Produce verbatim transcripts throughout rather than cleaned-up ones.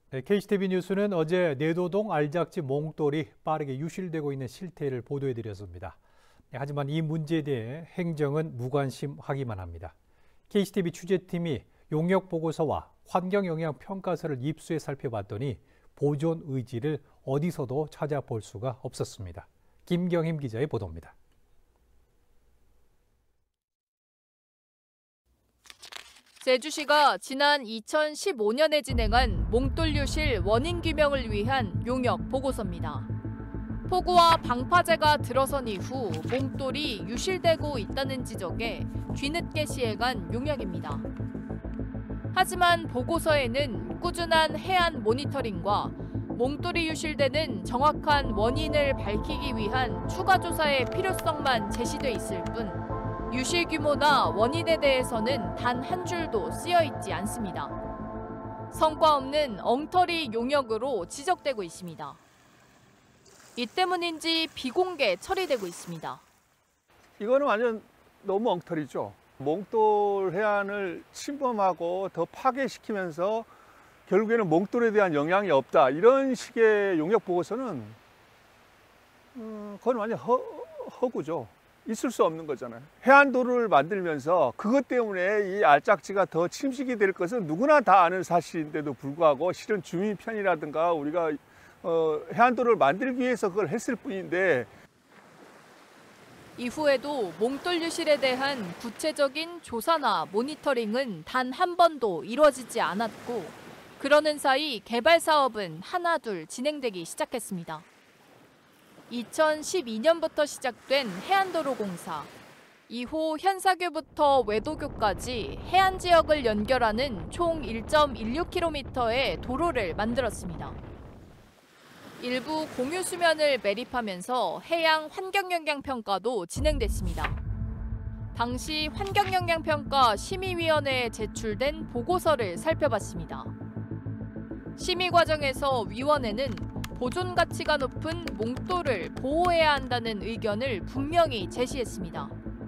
네, 케이씨티비 뉴스는 어제 내도동 알작지 몽돌이 빠르게 유실되고 있는 실태를 보도해드렸습니다. 네, 하지만 이 문제에 대해 행정은 무관심하기만 합니다. 케이씨티비 취재팀이 용역 보고서와 환경영향평가서를 입수해 살펴봤더니 보존 의지를 어디서도 찾아볼 수가 없었습니다. 김경임 기자의 보도입니다. 제주시가 지난 이천십오 년에 진행한 몽돌 유실 원인 규명을 위한 용역 보고서입니다. 폭우와 방파제가 들어선 이후 몽돌이 유실되고 있다는 지적에 뒤늦게 시행한 용역입니다. 하지만 보고서에는 꾸준한 해안 모니터링과 몽돌이 유실되는 정확한 원인을 밝히기 위한 추가 조사의 필요성만 제시돼 있을 뿐 유실 규모나 원인에 대해서는 단 한 줄도 쓰여 있지 않습니다. 성과 없는 엉터리 용역으로 지적되고 있습니다. 이 때문인지 비공개 처리되고 있습니다. 이거는 완전 너무 엉터리죠. 몽돌 해안을 침범하고 더 파괴시키면서 결국에는 몽돌에 대한 영향이 없다. 이런 식의 용역 보고서는 음, 그건 완전 허, 허구죠. 있을 수 없는 거잖아요. 해안도로를 만들면서 그것 때문에 이 알작지가 더 침식이 될 것은 누구나 다 아는 사실인데도 불구하고 실은 주민 편이라든가 우리가 어, 해안도로를 만들기 위해서 그걸 했을 뿐인데 이후에도 몽돌 유실에 대한 구체적인 조사나 모니터링은 단 한 번도 이루어지지 않았고 그러는 사이 개발 사업은 하나둘 진행되기 시작했습니다. 이천십이 년부터 시작된 해안도로 공사. 이후 현사교부터 외도교까지 해안 지역을 연결하는 총 일 점 일육 킬로미터의 도로를 만들었습니다. 일부 공유 수면을 매립하면서 해양 환경영향평가도 진행됐습니다. 당시 환경영향평가 심의위원회에 제출된 보고서를 살펴봤습니다. 심의 과정에서 위원회는 보존 가치가 높은 몽돌을 보호해야 한다는 의견을 분명히 제시했습니다.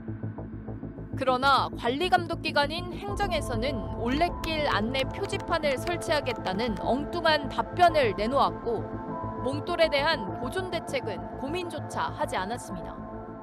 그러나 관리감독기관인 행정에서는 올레길 안내 표지판을 설치하겠다는 엉뚱한 답변을 내놓았고 몽돌에 대한 보존 대책은 고민조차 하지 않았습니다.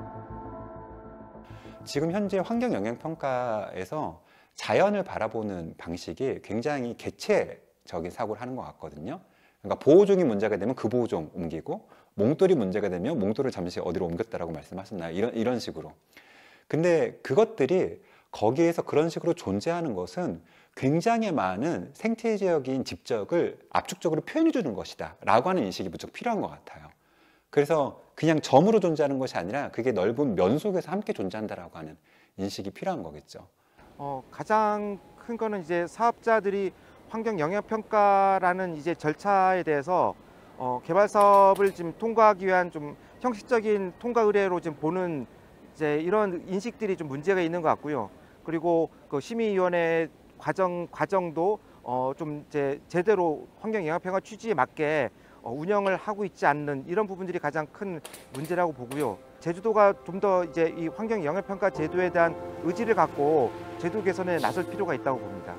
지금 현재 환경영향평가에서 자연을 바라보는 방식이 굉장히 개체적인 사고를 하는 것 같거든요. 그러니까 보호종이 문제가 되면 그 보호종 옮기고 몽돌이 문제가 되면 몽돌을 잠시 어디로 옮겼다라고 말씀하셨나요? 이런, 이런 식으로. 근데 그것들이 거기에서 그런 식으로 존재하는 것은 굉장히 많은 생태적인 집적을 압축적으로 표현해 주는 것이다 라고 하는 인식이 무척 필요한 것 같아요. 그래서 그냥 점으로 존재하는 것이 아니라 그게 넓은 면 속에서 함께 존재한다라고 하는 인식이 필요한 거겠죠. 어, 가장 큰 거는 이제 사업자들이 환경영향평가라는 이제 절차에 대해서 어, 개발 사업을 지금 통과하기 위한 좀 형식적인 통과 의뢰로 지금 보는 이제 이런 인식들이 좀 문제가 있는 것 같고요. 그리고 그 심의위원회 과정 과정도 어, 좀 이제 제대로 환경영향평가 취지에 맞게 어, 운영을 하고 있지 않는 이런 부분들이 가장 큰 문제라고 보고요. 제주도가 좀 더 이제 이 환경영향평가 제도에 대한 의지를 갖고 제도 개선에 나설 필요가 있다고 봅니다.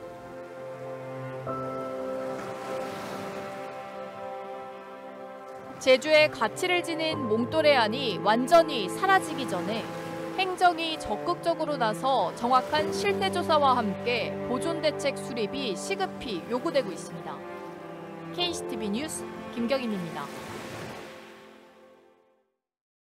제주의 가치를 지닌 몽돌 해안이 완전히 사라지기 전에 행정이 적극적으로 나서 정확한 실태 조사와 함께 보존 대책 수립이 시급히 요구되고 있습니다. 케이씨티비 뉴스 김경임입니다.